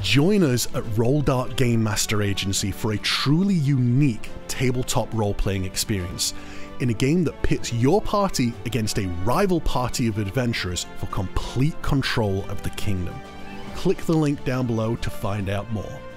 Join us at Roll.Dart Game Master Agency for a truly unique tabletop role-playing experience in a game that pits your party against a rival party of adventurers for complete control of the kingdom. Click the link down below to find out more.